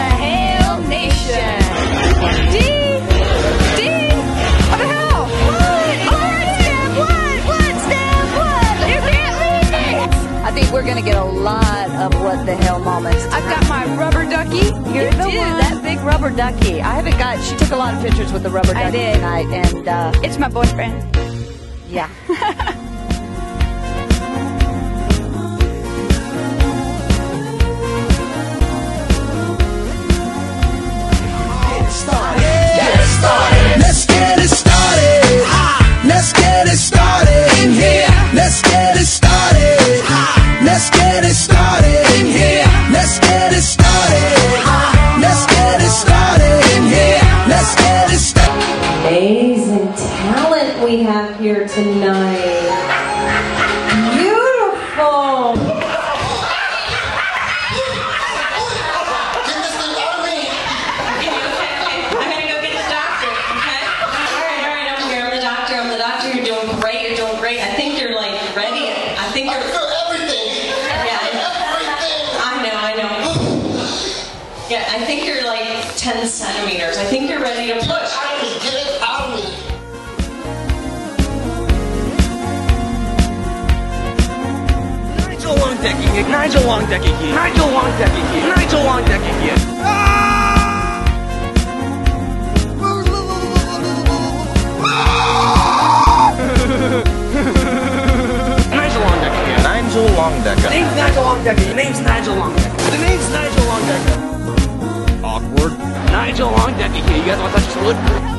Hail Nation. Dee! What the hell? What, Steph? What? You can't leave me! I think we're gonna get a lot of what the hell moments. I've got my rubber ducky. You're the one. That big rubber ducky. I haven't got, she took a lot of pictures with the rubber ducky tonight, and It's my boyfriend. yeah. Let's get it started. Let's get it started in here. Let's get it started. Let's get it started in here. Let's get it started. Let's get it started in here. Let's get it started. Amazing talent we have here tonight. Beautiful. I think you're like ready. I think you're. I feel everything. Yeah, Everything. I know. Yeah, I think you're like 10 centimeters. I think you're ready to push. Get it out of me. Nigel Longdecky here. Nigel Longdecky here. Nigel Longdecky here. Nigel Longdecky here. Nigel Longdecky here. Nigel Longdecky. Name's Nigel Longdecky. Name's Nigel Longdecky. The name's Nigel Longdecky. Awkward. Nigel Longdecky here. You guys want to touch his foot?